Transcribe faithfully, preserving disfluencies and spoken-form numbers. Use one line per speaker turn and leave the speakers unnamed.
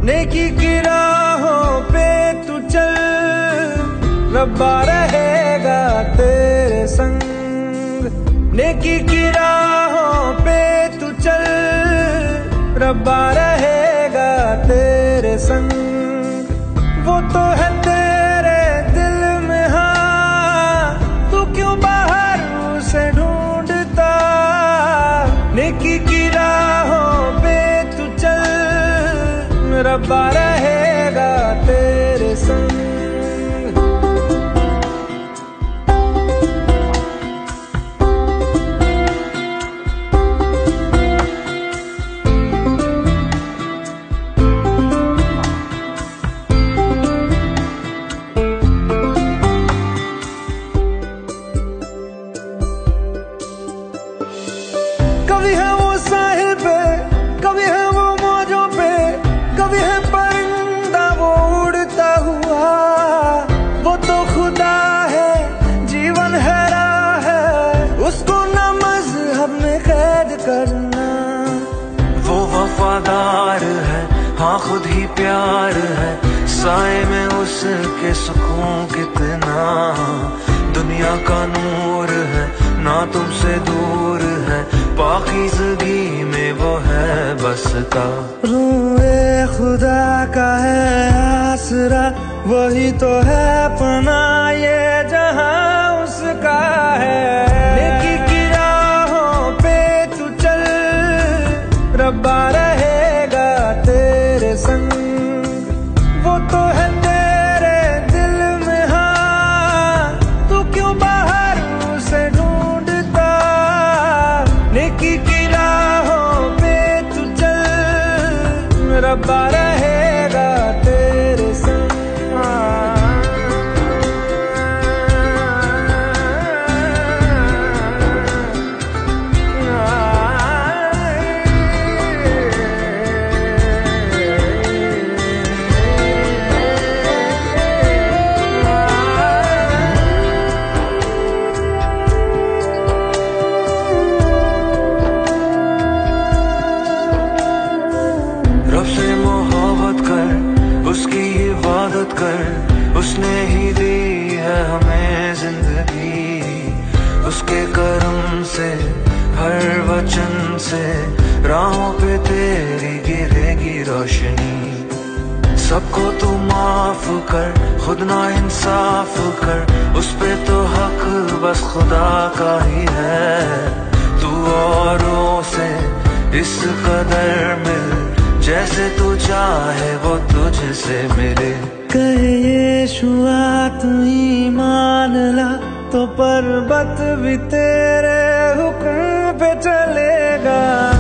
नेकी की राहों पे तू चल, रब्बा रहेगा तेरे संग। नेकी की राहों पे तू चल, रब्बा रहेगा तेरे संग। वो तो है तेरे दिल में, हाँ तू क्यों बाहर उसे ढूंढता। नेकी की राहों पे तू चल, रब्बा रहेगा तेरे संग। कभी है वो साहिल पे, कभी है वो मौजों पे, कभी है परिंदा वो उड़ता हुआ। वो तो खुदा है, जीवन है राह है, उसको न मज़हब में कैद करना।
वो वफादार है, हाँ खुद ही प्यार है, साए में उसके सुकून कितना। दुनिया का नूर है, ना तुमसे दूर है, पाकीज़गी में वो है बसता।
रूए खुदा का है आसरा, वही तो है पनाह ये जहां उसका है। नेकी की राहों पे तू चल, रब्बा रहेगा तेरे संग। वो तो है तेरे दिल में, हाँ तू क्यों बाहर उसे ढूंढता। नेकी की राहों पे तू चल, रब्बा रहेगा तेरे संग।
रब से मोहब्बत कर, उसकी इबादत कर, उसने ही दी है हमें जिंदगी। उसके करम से, हर वचन से, राहों पे तेरी गिरेगी रोशनी। सबको तू माफ कर, खुद ना इंसाफ कर, उस पे तो हक बस खुदा का ही है। तू औरों से इस कदर मिल, जैसे तू चाहे वो तुझसे मिले।
कहे यीशुआ तू ईमान ला, तो पर्वत भी तेरे हुक्म पे चलेगा।